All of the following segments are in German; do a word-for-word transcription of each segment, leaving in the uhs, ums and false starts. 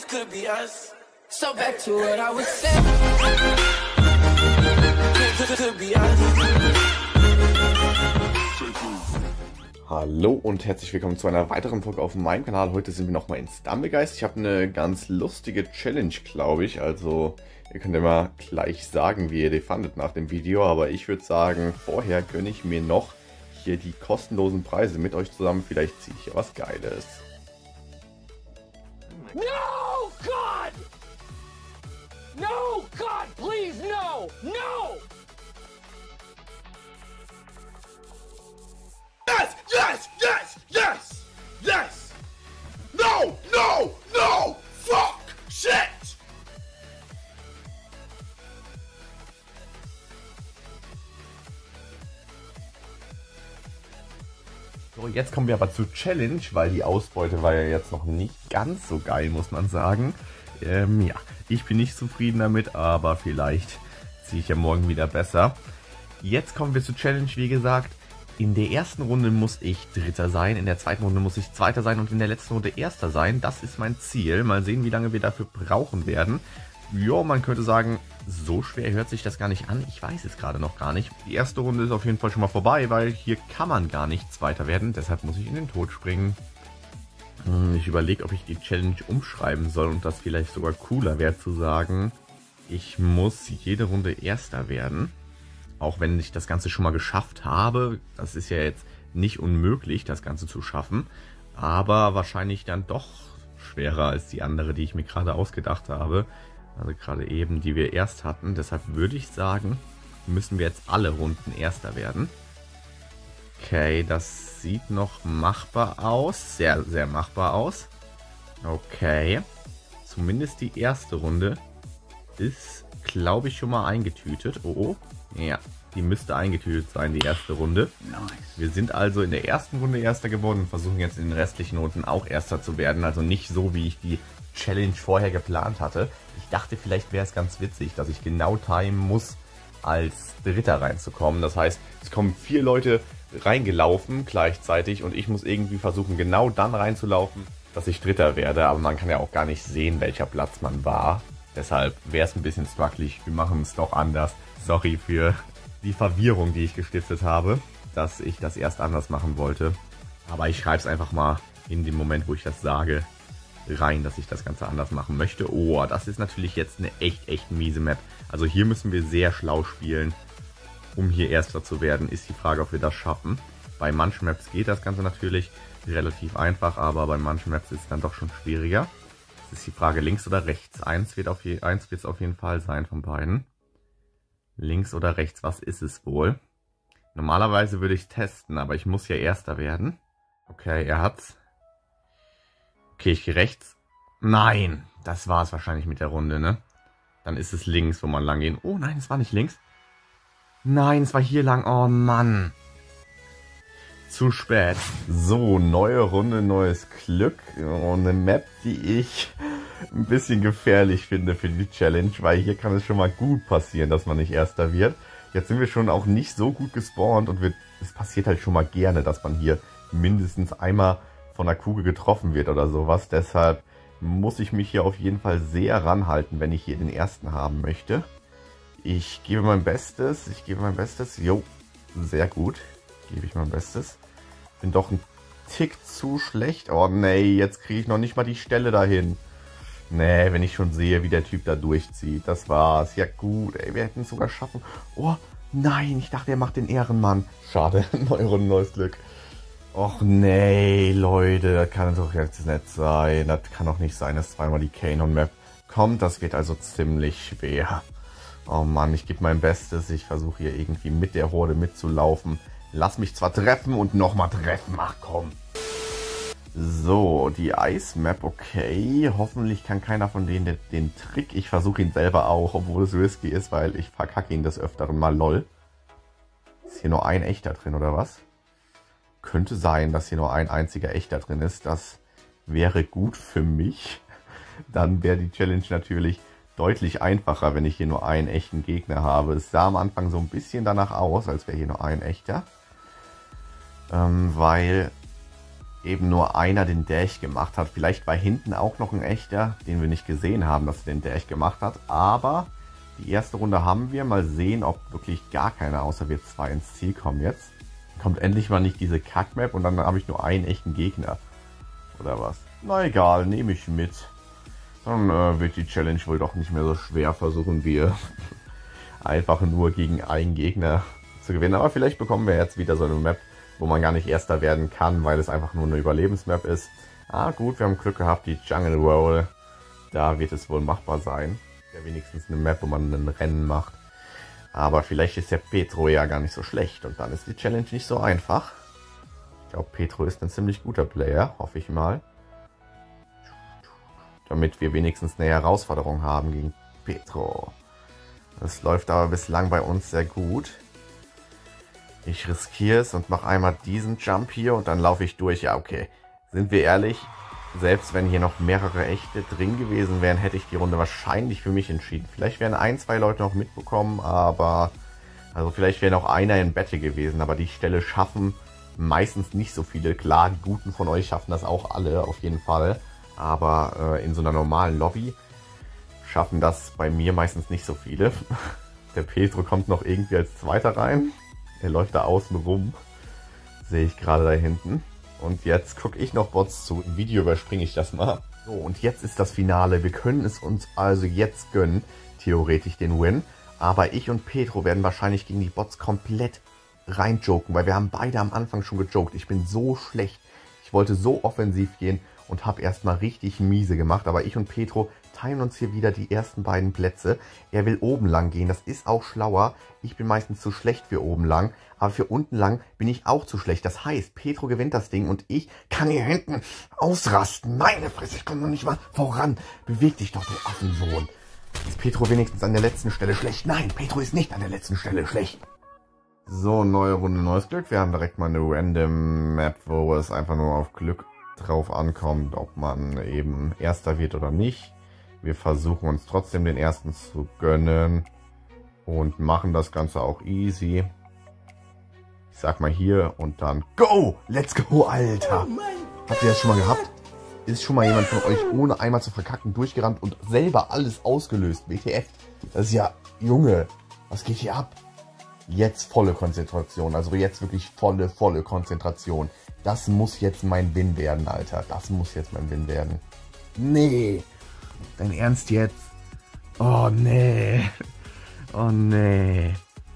this could be us. So back to what I was saying. This could be us. Hallo und herzlich willkommen zu einer weiteren Folge auf meinem Kanal. Heute sind wir nochmal in Stumblegeist. Ich habe eine ganz lustige Challenge, glaube ich. Also ihr könnt ja mal gleich sagen, wie ihr die fandet nach dem Video. Aber ich würde sagen, vorher gönne ich mir noch hier die kostenlosen Preise mit euch zusammen. Vielleicht ziehe ich ja was Geiles. No, God! No, God, please, no! No! Yes! Yes! Yes! Yes! Yes! No! No! No! Fuck! Shit! So, jetzt kommen wir aber zur Challenge, weil die Ausbeute war ja jetzt noch nicht ganz so geil, muss man sagen. Ähm, ja, ich bin nicht zufrieden damit, aber vielleicht ziehe ich ja morgen wieder besser. Jetzt kommen wir zur Challenge, wie gesagt. In der ersten Runde muss ich Dritter sein, in der zweiten Runde muss ich Zweiter sein und in der letzten Runde Erster sein. Das ist mein Ziel. Mal sehen, wie lange wir dafür brauchen werden. Ja, man könnte sagen, so schwer hört sich das gar nicht an. Ich weiß es gerade noch gar nicht. Die erste Runde ist auf jeden Fall schon mal vorbei, weil hier kann man gar nicht Zweiter werden. Deshalb muss ich in den Tod springen. Ich überlege, ob ich die Challenge umschreiben soll und das vielleicht sogar cooler wäre zu sagen, ich muss jede Runde Erster werden. Auch wenn ich das Ganze schon mal geschafft habe. Das ist ja jetzt nicht unmöglich, das Ganze zu schaffen. Aber wahrscheinlich dann doch schwerer als die andere, die ich mir gerade ausgedacht habe. Also gerade eben, die wir erst hatten. Deshalb würde ich sagen, müssen wir jetzt alle Runden Erster werden. Okay, das sieht noch machbar aus. Sehr, sehr machbar aus. Okay. Zumindest die erste Runde ist, glaube ich, schon mal eingetütet. Oh, oh. Ja, die müsste eingetütet sein, die erste Runde. Nice. Wir sind also in der ersten Runde Erster geworden und versuchen jetzt in den restlichen Runden auch Erster zu werden. Also nicht so, wie ich die Challenge vorher geplant hatte. Ich dachte, vielleicht wäre es ganz witzig, dass ich genau timen muss, als Dritter reinzukommen. Das heißt, es kommen vier Leute reingelaufen gleichzeitig und ich muss irgendwie versuchen, genau dann reinzulaufen, dass ich Dritter werde. Aber man kann ja auch gar nicht sehen, welcher Platz man war. Deshalb wäre es ein bisschen strugglig. Wir machen es doch anders. Sorry für die Verwirrung, die ich gestiftet habe, dass ich das erst anders machen wollte. Aber ich schreibe es einfach mal in dem Moment, wo ich das sage, rein, dass ich das Ganze anders machen möchte. Oh, das ist natürlich jetzt eine echt, echt miese Map. Also hier müssen wir sehr schlau spielen, um hier Erster zu werden. Ist die Frage, ob wir das schaffen. Bei manchen Maps geht das Ganze natürlich relativ einfach, aber bei manchen Maps ist es dann doch schon schwieriger. Das ist die Frage, links oder rechts. Eins wird auf je, eins wird es auf jeden Fall sein von beiden. Links oder rechts, was ist es wohl? Normalerweise würde ich es testen, aber ich muss ja Erster werden. Okay, er hat's. Okay, ich gehe rechts. Nein, das war es wahrscheinlich mit der Runde, ne? Dann ist es links, wo man lang gehen. Oh nein, es war nicht links. Nein, es war hier lang. Oh Mann. Zu spät. So, neue Runde, neues Glück. Und eine Map, die ich ein bisschen gefährlich finde für die Challenge, weil hier kann es schon mal gut passieren, dass man nicht Erster wird. Jetzt sind wir schon auch nicht so gut gespawnt und wir, es passiert halt schon mal gerne, dass man hier mindestens einmal von einer Kugel getroffen wird oder sowas. Deshalb muss ich mich hier auf jeden Fall sehr ranhalten, wenn ich hier den Ersten haben möchte. Ich gebe mein Bestes, ich gebe mein Bestes. Jo, sehr gut. Gebe ich mein Bestes. Bin doch ein Tick zu schlecht. Oh nee, jetzt kriege ich noch nicht mal die Stelle dahin. Nee, wenn ich schon sehe, wie der Typ da durchzieht. Das war's. Ja gut, ey, wir hätten es sogar schaffen. Oh nein, ich dachte, er macht den Ehrenmann. Schade, neue Runde, neues Glück. Och nee, Leute, das kann doch jetzt nicht sein. Das kann doch nicht sein, dass zweimal die Kanon-Map kommt. Das wird also ziemlich schwer. Oh Mann, ich gebe mein Bestes. Ich versuche hier irgendwie mit der Horde mitzulaufen. Lass mich zwar treffen und nochmal treffen. Ach komm. So, die Eismap, okay. Hoffentlich kann keiner von denen den, den Trick. Ich versuche ihn selber auch, obwohl es risky ist, weil ich verkacke ihn des Öfteren mal. Lol. Ist hier nur ein echter drin, oder was? Könnte sein, dass hier nur ein einziger echter drin ist. Das wäre gut für mich. Dann wäre die Challenge natürlich deutlich einfacher, wenn ich hier nur einen echten Gegner habe. Es sah am Anfang so ein bisschen danach aus, als wäre hier nur ein echter. Ähm, weil eben nur einer den Dash gemacht hat. Vielleicht war hinten auch noch ein echter, den wir nicht gesehen haben, dass er den Dash gemacht hat. Aber die erste Runde haben wir. Mal sehen, ob wirklich gar keiner außer wir zwei ins Ziel kommen jetzt. Kommt endlich mal nicht diese Kack-Map und dann habe ich nur einen echten Gegner. Oder was? Na egal, nehme ich mit. Dann äh, wird die Challenge wohl doch nicht mehr so schwer. Versuchen wir einfach nur gegen einen Gegner zu gewinnen. Aber vielleicht bekommen wir jetzt wieder so eine Map, wo man gar nicht Erster werden kann, weil es einfach nur eine Überlebensmap ist. Ah gut, wir haben Glück gehabt, die Jungle Roll, da wird es wohl machbar sein. Ja, wenigstens eine Map, wo man ein Rennen macht. Aber vielleicht ist der Petro ja gar nicht so schlecht und dann ist die Challenge nicht so einfach. Ich glaube, Petro ist ein ziemlich guter Player, hoffe ich mal. Damit wir wenigstens eine Herausforderung haben gegen Petro. Das läuft aber bislang bei uns sehr gut. Ich riskiere es und mache einmal diesen Jump hier und dann laufe ich durch. Ja, okay. Sind wir ehrlich, selbst wenn hier noch mehrere echte drin gewesen wären, hätte ich die Runde wahrscheinlich für mich entschieden. Vielleicht wären ein, zwei Leute noch mitbekommen, aber... Also vielleicht wäre noch einer in Battle gewesen, aber die Stelle schaffen meistens nicht so viele. Klar, die Guten von euch schaffen das auch alle, auf jeden Fall. Aber äh, in so einer normalen Lobby schaffen das bei mir meistens nicht so viele. Der Petro kommt noch irgendwie als Zweiter rein. Er läuft da außen rum. Sehe ich gerade da hinten. Und jetzt gucke ich noch Bots zu. Im Video überspringe ich das mal. So, und jetzt ist das Finale. Wir können es uns also jetzt gönnen. Theoretisch den Win. Aber ich und Petro werden wahrscheinlich gegen die Bots komplett reinjoken. Weil wir haben beide am Anfang schon gejoked. Ich bin so schlecht. Ich wollte so offensiv gehen und habe erstmal richtig miese gemacht. Aber ich und Petro teilen uns hier wieder die ersten beiden Plätze. Er will oben lang gehen, das ist auch schlauer. Ich bin meistens zu schlecht für oben lang, aber für unten lang bin ich auch zu schlecht. Das heißt, Petro gewinnt das Ding und ich kann hier hinten ausrasten. Meine Fresse, ich komme noch nicht mal voran. Beweg dich doch, du Affensohn. Ist Petro wenigstens an der letzten Stelle schlecht? Nein, Petro ist nicht an der letzten Stelle schlecht. So, neue Runde, neues Glück. Wir haben direkt mal eine random Map, wo es einfach nur auf Glück drauf ankommt, ob man eben Erster wird oder nicht. Wir versuchen uns trotzdem den ersten zu gönnen und machen das Ganze auch easy. Ich sag mal hier und dann Go! Let's go, Alter! Habt ihr das schon mal gehabt? Ist schon mal jemand von euch ohne einmal zu verkacken durchgerannt und selber alles ausgelöst? W T F? Das ist ja... Junge, was geht hier ab? Jetzt volle Konzentration. Also jetzt wirklich volle, volle Konzentration. Das muss jetzt mein Win werden, Alter. Das muss jetzt mein Win werden. Nee. Dein Ernst jetzt? Oh, nee. Oh, nee.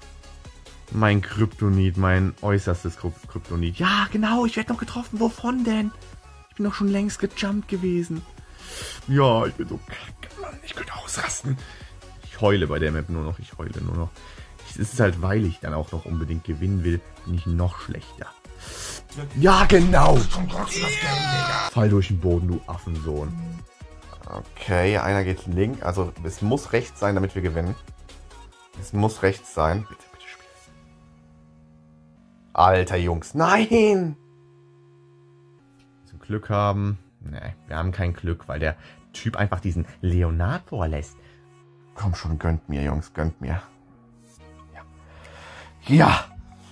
Mein Kryptonit, mein äußerstes Kryptonit. Ja, genau, ich werde noch getroffen. Wovon denn? Ich bin doch schon längst gejumpt gewesen. Ja, ich bin so kacke, Mann. Ich könnte ausrasten. Ich heule bei der Map nur noch. Ich heule nur noch. Es ist halt, weil ich dann auch noch unbedingt gewinnen will, bin ich noch schlechter. Ja, genau. Fall durch den Boden, du Affensohn. Okay, einer geht links. Also es muss rechts sein, damit wir gewinnen. Es muss rechts sein. Bitte, bitte spiel. Alter Jungs, nein! Zum Glück haben. Nee, wir haben kein Glück, weil der Typ einfach diesen Leonard vorlässt. Komm schon, gönnt mir, Jungs, gönnt mir. Ja. Ja!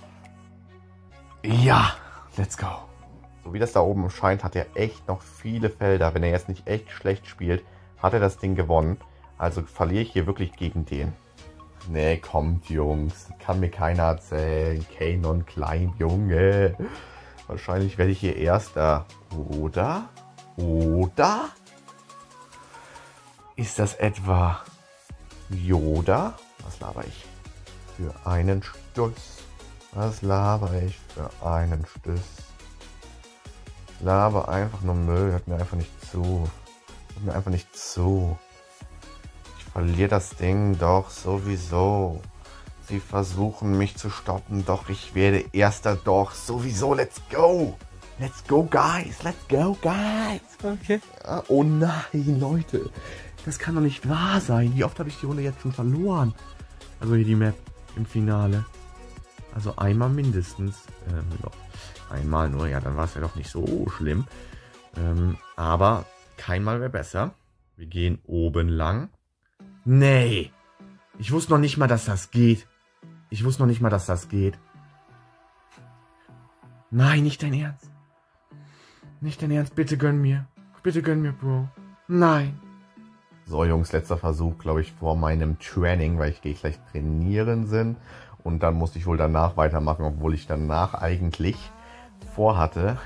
Ja! Let's go! So wie das da oben scheint, hat er echt noch viele Felder. Wenn er jetzt nicht echt schlecht spielt, hat er das Ding gewonnen. Also verliere ich hier wirklich gegen den. Nee, kommt, Jungs. Kann mir keiner erzählen. Kanon Klein, Junge. Wahrscheinlich werde ich hier Erster. Oder? Oder? Ist das etwa Yoda? Was laber ich? Für einen Stuss. Was laber ich für einen Stuss? Laber einfach nur Müll, hört mir einfach nicht zu. Hört mir einfach nicht zu. Ich verliere das Ding doch sowieso. Sie versuchen mich zu stoppen, doch ich werde Erster doch sowieso. Let's go! Let's go, guys! Let's go, guys! Okay. Ja, oh nein, Leute. Das kann doch nicht wahr sein. Wie oft habe ich die Runde jetzt schon verloren? Also hier die Map im Finale. Also einmal mindestens. Ähm, doch. Einmal nur, ja, dann war es ja doch nicht so schlimm. Ähm, aber keinmal wäre besser. Wir gehen oben lang. Nee. Ich wusste noch nicht mal, dass das geht. Ich wusste noch nicht mal, dass das geht. Nein, nicht dein Ernst. Nicht dein Ernst, bitte gönn mir. Bitte gönn mir, Bro. Nein. So, Jungs, letzter Versuch, glaube ich, vor meinem Training, weil ich gehe gleich trainieren sind. Und dann musste ich wohl danach weitermachen, obwohl ich danach eigentlich vorhatte,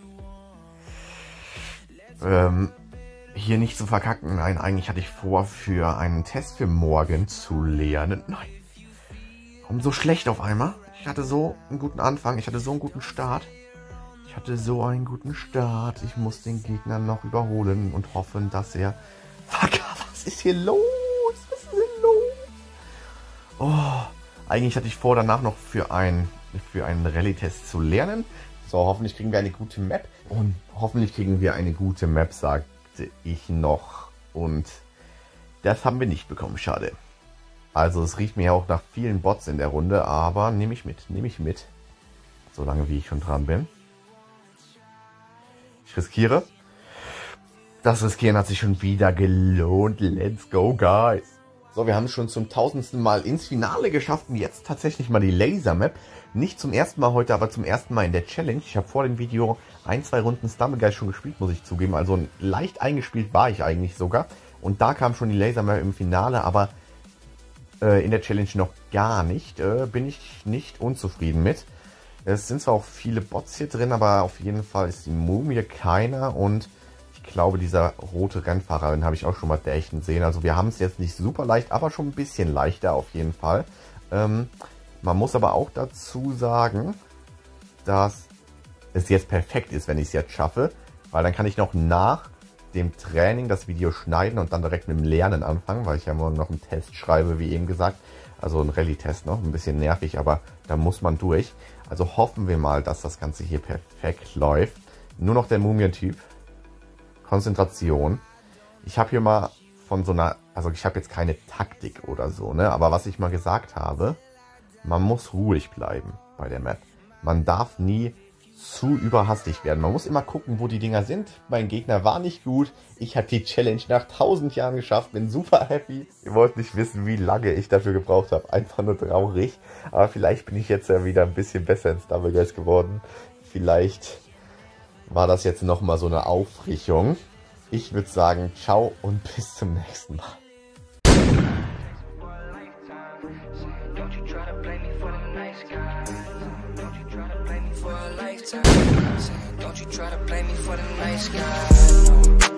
ähm, hier nicht zu verkacken. Nein, eigentlich hatte ich vor, für einen Test für morgen zu lernen. Nein. Warum so schlecht auf einmal? Ich hatte so einen guten Anfang, ich hatte so einen guten Start. Ich hatte so einen guten Start. Ich muss den Gegner noch überholen und hoffen, dass er... Fuck, was ist hier los? Was ist denn los? Oh, eigentlich hatte ich vor, danach noch für, ein, für einen Rallye-Test zu lernen. So, hoffentlich kriegen wir eine gute Map. Und hoffentlich kriegen wir eine gute Map, sagte ich noch. Und das haben wir nicht bekommen, schade. Also es riecht mir ja auch nach vielen Bots in der Runde, aber nehme ich mit, nehme ich mit. Solange wie ich schon dran bin. Ich riskiere. Das Riskieren hat sich schon wieder gelohnt. Let's go, guys. So, wir haben es schon zum tausendsten Mal ins Finale geschafft. Und jetzt tatsächlich mal die Laser Map. Nicht zum ersten Mal heute, aber zum ersten Mal in der Challenge. Ich habe vor dem Video ein, zwei Runden Stumbleguys schon gespielt, muss ich zugeben. Also leicht eingespielt war ich eigentlich sogar. Und da kam schon die Laser Map im Finale, aber äh, in der Challenge noch gar nicht. Äh, bin ich nicht unzufrieden mit. Es sind zwar auch viele Bots hier drin, aber auf jeden Fall ist die Mumie keiner. Und ich glaube, dieser rote Rennfahrer, den habe ich auch schon mal dächten sehen. Also wir haben es jetzt nicht super leicht, aber schon ein bisschen leichter auf jeden Fall. Ähm, man muss aber auch dazu sagen, dass es jetzt perfekt ist, wenn ich es jetzt schaffe. Weil dann kann ich noch nach dem Training das Video schneiden und dann direkt mit dem Lernen anfangen, weil ich ja morgen noch einen Test schreibe, wie eben gesagt. Also ein Rallye-Test noch, ein bisschen nervig, aber da muss man durch. Also hoffen wir mal, dass das Ganze hier perfekt läuft. Nur noch der Mumien-Typ. Konzentration. Ich habe hier mal von so einer, also ich habe jetzt keine Taktik oder so, ne? Aber was ich mal gesagt habe, man muss ruhig bleiben bei der Map. Man darf nie zu überhastig werden. Man muss immer gucken, wo die Dinger sind. Mein Gegner war nicht gut. Ich habe die Challenge nach tausend Jahren geschafft. Bin super happy. Ihr wollt nicht wissen, wie lange ich dafür gebraucht habe. Einfach nur traurig. Aber vielleicht bin ich jetzt ja wieder ein bisschen besser ins Stumbleguys geworden. Vielleicht war das jetzt nochmal so eine Auffrischung. Ich würde sagen, ciao und bis zum nächsten Mal. Don't you try to blame me for the nice guy.